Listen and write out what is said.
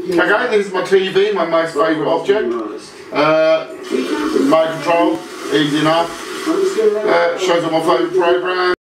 Okay, this is my TV, my most favourite object. Remote control, easy enough. Shows all my favourite programmes.